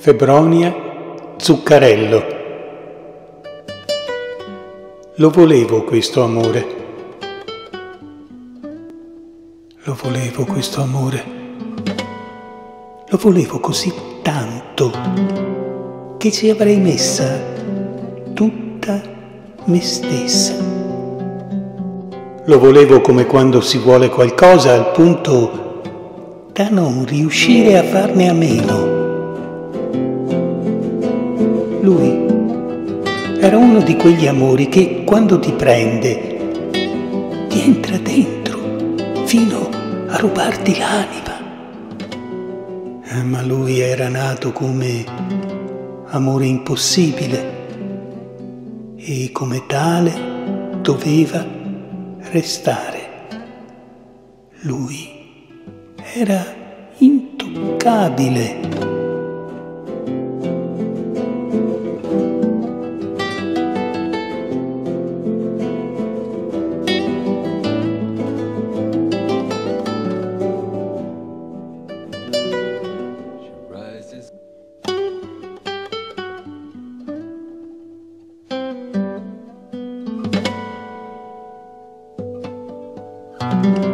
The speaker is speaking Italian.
Febronia Zuccarello. Lo volevo questo amore. Lo volevo questo amore. Lo volevo così tanto che ci avrei messa tutta me stessa. Lo volevo come quando si vuole qualcosa al punto da non riuscire a farne a meno. Lui era uno di quegli amori che quando ti prende ti entra dentro fino a rubarti l'anima. Ma lui era nato come amore impossibile e come tale doveva restare. Lui era intoccabile. Rises.